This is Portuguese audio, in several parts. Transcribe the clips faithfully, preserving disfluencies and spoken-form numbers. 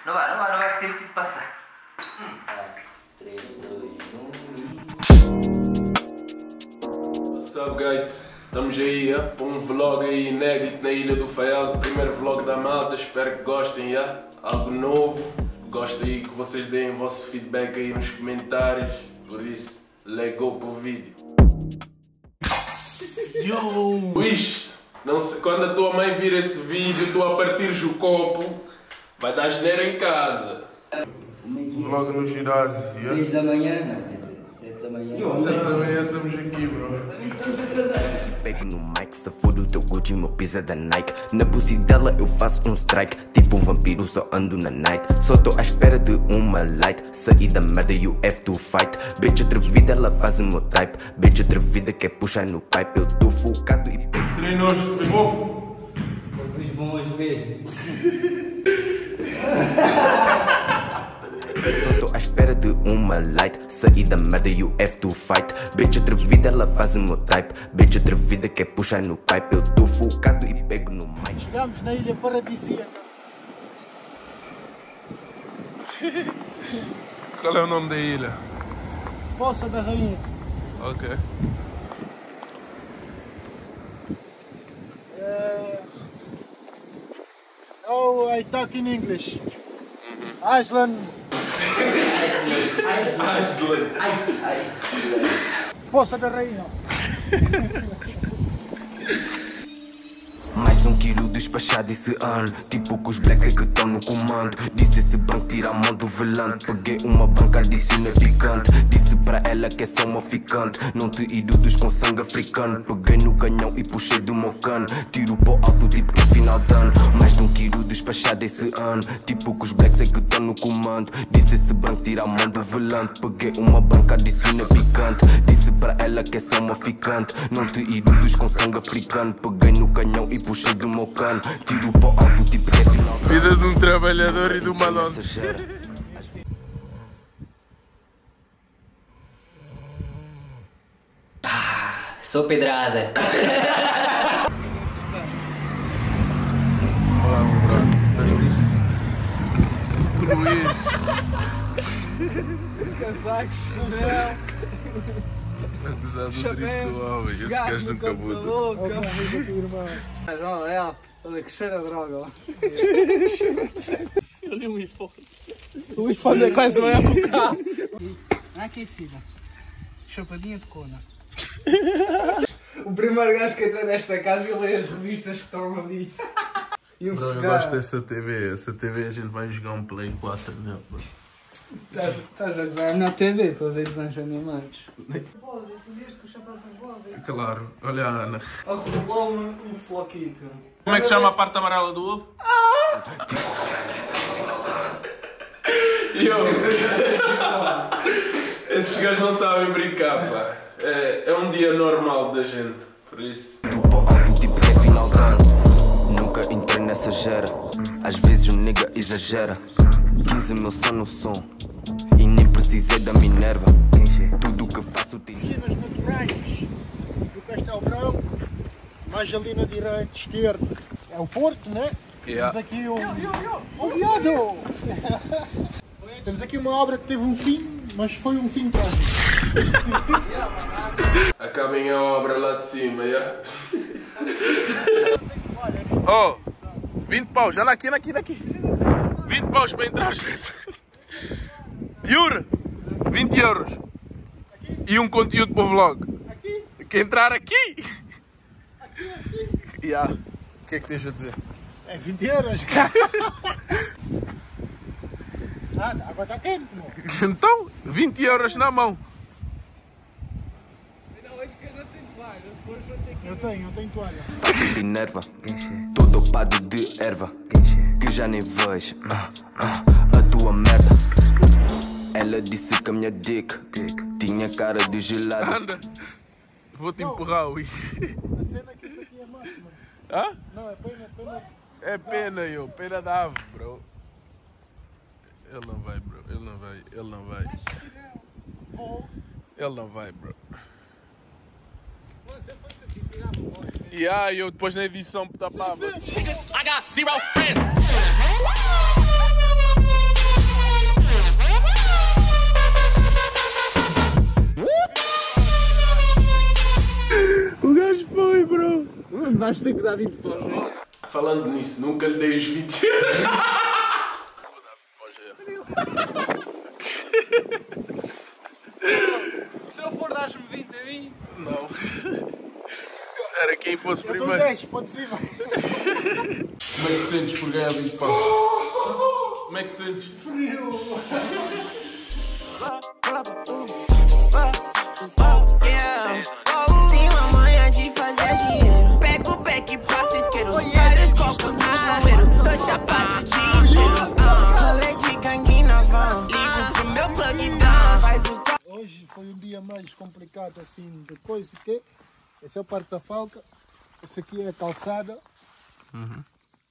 Não vai, não vai, não vai ter que passar. Hum. três, dois, um e... What's up, guys? Estamos aí yeah, para um vlog aí inédito na Ilha do Faial. Primeiro vlog da malta, espero que gostem. Yeah? Algo novo. Gosto aí que vocês deem o vosso feedback aí nos comentários. Por isso, let's go para o vídeo. Yo! Wish, não sei, quando a tua mãe vir esse vídeo, tu a partires o copo, vai dar geneira em casa. Vlog no ginásio. Yeah? seis da manhã, não, quer dizer, sete da manhã. sete da manhã estamos aqui, bro. Estamos atrasados. Pego no mic, se for o teu Gucci, meu piso é da Nike. Na pussy dela eu faço um strike. Tipo um vampiro, só ando na night. Só tô à espera de uma light. Saí da merda, you have to fight. Bitch atrevida, ela faz o meu type. Bitch atrevida, quer puxar no pipe. Eu tô focado e... Treinos, foi bom? Foi bom hoje mesmo. Só tô à espera de uma light. Saí da merda, you have to fight. Bitch atrevida, ela faz o meu type. Bitch atrevida, quer puxar no pipe. Eu tô focado e pego no mic. Estamos na ilha paradisíaca. Qual é o nome da ilha? Poça da Rainha. Ok. Uh, oh, I talk in English. Mm-hmm. Iceland. Iceland. Ice, ice. Poça da Rainha. Mais um quilo despachado esse ano. Tipo que os blacks é que estão no comando. Disse esse banco tira a mão do volante. Peguei uma banca, adiciona picante. Disse para ela que é só uma ficante. Não te iludes com sangue africano. Peguei no canhão e puxei do meu cano. Tiro para o alto tipo que é final de ano. Mais de um quilo despachado esse ano. Tipo que os blacks é que estão no comando. Disse esse banco tira a mão do volante. Peguei uma banca, adiciona picante. Disse para ela que é só uma ficante. Não te iludes com sangue africano. Peguei no canhão e puxei do meu cano. Tiro para o alto tipo que é final. Vida de um trabalhador e de uma nota. Ah, sou pedrada. Olá, meu bro. Estás feliz? Casacos, chapéu. Apesar do drip do homem, esse gajo nunca muda. Olha, é, olha que cheira a droga. Ali um iPhone. O iPhone é quase uma época. Aqui, filha. Chapadinha de cona. O primeiro gajo que entra nesta casa e lê as revistas que estão ali. E um Bro, eu cigarro. gosto dessa T V. Essa T V a gente vai jogar um Play quatro nela, bro. Estás a gozar na T V para ver desenhos animados. Claro, olha a Ana. Arrolou-me um floquito. Como é que se chama a parte amarela do ovo? Yo! Esses gajos não sabem brincar, pá. É, é um dia normal da gente, por isso. Tipo que é final de ano. Nunca entrei nessa gera. Às vezes o nigga exagera. quinze mil só no som. E nem precisei da Minerva. Tudo o que faço tem. Piscinas naturais do Castelo Branco, mais ali na direita, esquerda. É o Porto, né? Yeah. Temos aqui o... O viado! Temos aqui uma obra que teve um fim, mas foi um fim trágico. Acabem a obra lá de cima, já? Oh, vinte paus, olha aqui, aqui, aqui. vinte paus para entrar. Yuri, vinte euros. E um conteúdo para o vlog. Aqui? Quer entrar aqui? Aqui, aqui. Yeah. O que é que tens a dizer? É vinte euros. Nada, a água está quente, meu. Então, vinte euros na mão. Eu tenho, eu tenho toalha. De nerva. Tô dopado de erva. Que já nem vejo. Ah, ah, a tua merda. Ela disse que a minha dick tinha cara de gelada. Anda. Vou-te empurrar, ui. A cena é que isso aqui é máxima. Hã? Não, é pena, é pena. É pena, eu. Pena da ave, bro. Ele não vai, bro. Ele não vai. Ele não vai. Ele não vai, bro. E aí, eu depois na edição tapava. I got zero friends. vais ter que dar vinte paus, não é? Falando nisso, nunca lhe dei os vinte euros. Se eu for, dás-me vinte a mim? Não. Era quem fosse Eu primeiro. dou dez, pode ser. Como é que te sentes por ganhar vinte paus? Como é que te sentes? Frio. Tenho a manha de fazer dinheiro. Pego o beck e passo isqueiro. Vários copos no bueiro. Tô chapado o dia inteiro. Rolê de gangue na van. Ligo pro meu plug down. Faz o co... Hoje foi um dia mais complicado assim de coisa que esse é o Parque da Falca, esse aqui é a calçada. Uhum.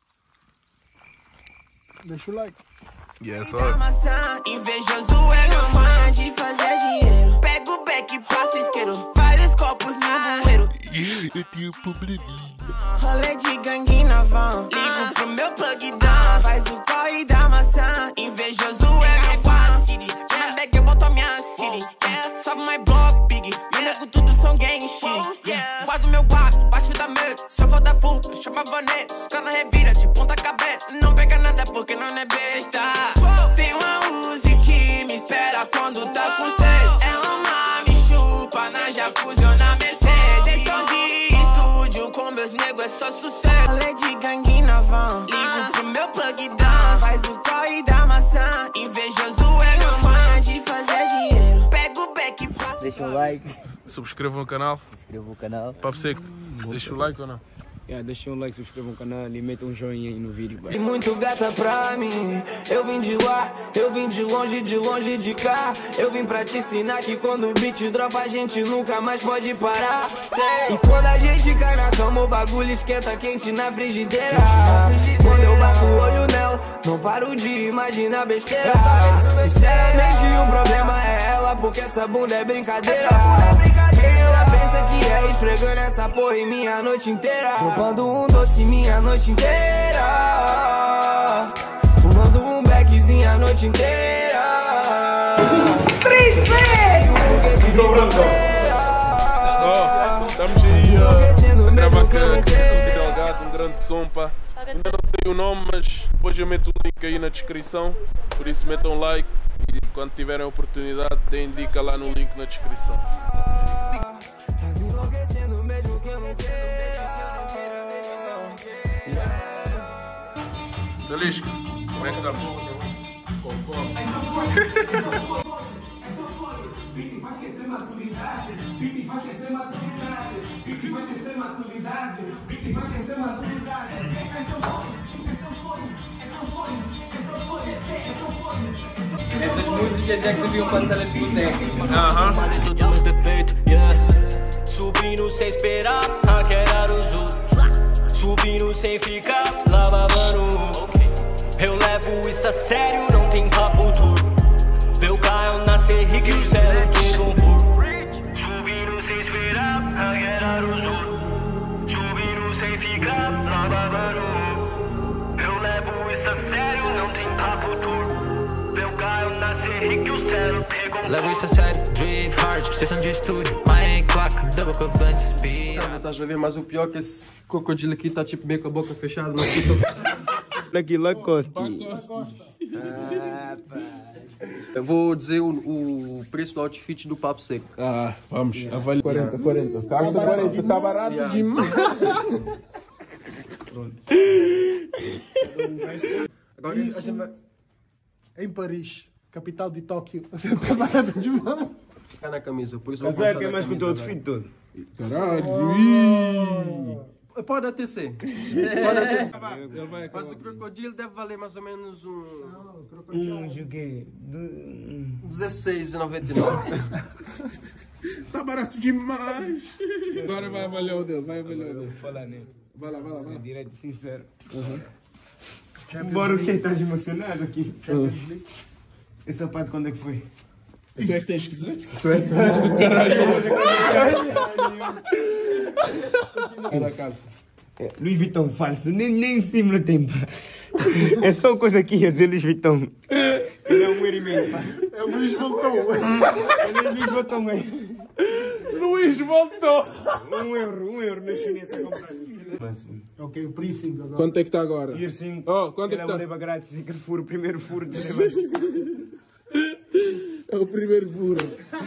Deixa o like. Yes, Da maçã, invejoso é meu manha de fazer dinheiro. Pego o beck e passo isqueiro. Vários copos no bueiro. eu tenho probleminha. Rolê de gangue na van. Ligo pro meu plug down. Faz o corre da maçã. Invejoso é meu fan city. Na bag eu boto a minha city. Yeah. Salve my block, big. Meu nego tudo são gang shit. Yeah. Guardo meu guapo, baixo da medo. Se eu for dar full, chama Vanessa. Os caras revira de ponta cabeça. Não pega nada porque não é besta. Tem uma Uzi que me espera quando tá com sede. É uma me chupa na jacuzzi ou na Mercedes. Som de estúdio com meus negros é só sucesso. Rolê de gangue na van. Ligo pro meu plug down. Faz o corre da maçã. Invejoso é meu manha de fazer dinheiro. Pego o beck e passo. Deixa o like, Subscrevam o canal. inscreva o canal. Papo Seco, deixa o like ou não? Yeah, deixa um like, subscreva o canal e meta um joinha aí no vídeo. E muito gata pra mim. Eu vim de lá, eu vim de longe, de longe de cá. Eu vim pra te ensinar que quando o beat dropa a gente nunca mais pode parar. Sei. E quando a gente cai na cama o bagulho esquenta quente na frigideira. Quando eu bato o olho nela, não paro de imaginar besteira. Sinceramente o problema é ela, porque essa bunda é brincadeira. Quem ela pensa que é, esfregando essa porra em minha noite inteira. Dropando um doce minha noite inteira. Fumando um beckzinho a noite inteira. Três vezes! Ó, estamos aí a gravar com o Delgado, um grande som, pá. Ainda não sei o nome, mas depois eu meto o link aí na descrição. Por isso metam like e quando tiverem a oportunidade deem dica lá no link na descrição. Talisca, como é que estamos? Com fome. Essas músicas é que deviam passar nas discotecas. Aham. Todos defeitos, yeah. Subindo sem esperar, hackear os outros. Subindo sem ficar, lavando. Eu levo isso a sério, não tem papo duro. Vê o Caio nascer rico e o céu tem conforto. Subindo sem esperar, hackear os outros. Subindo sem ficar, lavando. Eu levo isso a sério, não tem papo duro. Vê o Caio nascer rico e o céu tem conforto. Levo isso a sério, drip hard, sessão de estúdio. Mas claca, double cup antes speed. Estás a ver, mas o pior é que esse crocodilo aqui está tipo meio com a boca fechada, não fica. Lucky Lacoste. Eu vou dizer o, o preço do outfit do Papo Seco. Ah, vamos, avalie quarenta, quarenta. Calça quarenta, tá barato Yeah. demais. Agora a gente vai Em Paris, capital de Tóquio. Está barato demais. ficar na camisa, por isso vou Mas é começar que é na mais com o teu camisa outfit todo. Caralho. Pode até ser. Pode até ser. Ele vai Mas o crocodilo deve valer mais ou menos um Um joguei. dezesseis e noventa e nove. Tá barato demais. Agora vai avaliar o dele, vai avaliar o dele. Falar nele. Vai lá, vai lá, vai lá. Direto sincero. Bora o que? Estás emocionado aqui? Esse sapato quando é que foi? Tu é que tens que dizer? Tu é que tens do caralho. Era a casa. É, Louis Vuitton falso, nem, nem em cima tem, pá. É só coisa aqui a dizer Louis Vuitton. Ele é um euro e meio, pá. É o Luís voltou. Ele é Louis Vuitton, é. Luís voltou. Um euro, um euro na chinesa a comprar. Ok, o piercing agora. Quanto é que está agora? Piercing. Oh, quanto é que Era está? uma grátis, aquele furo, o primeiro furo. É o primeiro furo.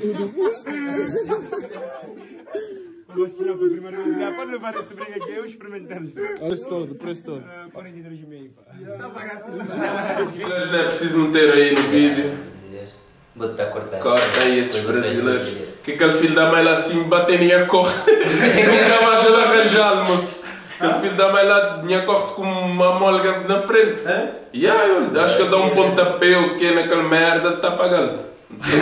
Vou mostrar para o primeiro lugar. Pode levar esse brinco aqui, eu experimentando. Preço todo, preço todo. quarenta e dois e meio, pá. Mas não é preciso meter aí no vídeo. Vou-te dar cortar. Corta aí esses brasileiros. Que aquele filho da mãe lá assim bater nem corre. Nunca mais ele arranjá-lo, moço. Aquele filho da mãe lá tinha corte com uma molga na frente. E aí, eu acho que ele dá um pontapé ou que naquela merda, está pagando.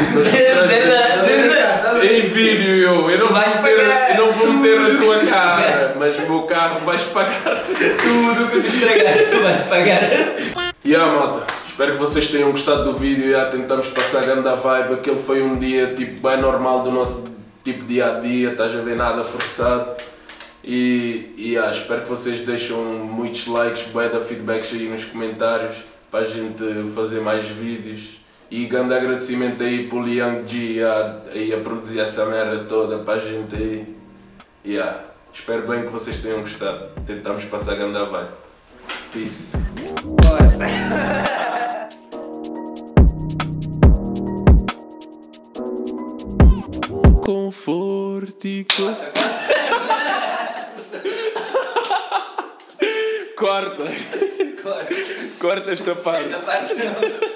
Em vídeo eu, eu não, vou meter, eu não vou meter a tua cara, mas o meu carro vais pagar. Tudo que tu estragaste, tu vais pagar. E yeah, malta, espero que vocês tenham gostado do vídeo. Yeah, tentamos passar a grande vibe. Aquele foi um dia tipo bem normal do nosso tipo dia a dia, estás a ver, nada forçado. E, e yeah, espero que vocês deixem muitos likes, bem da feedbacks aí nos comentários para a gente fazer mais vídeos. E grande agradecimento aí pro Liang G a, aí a produzir essa merda toda para a gente aí. Yeah. Espero bem que vocês tenham gostado. Tentamos passar a grande vibe. Peace. Confortico. Corta. Corta esta parte. Esta parte não.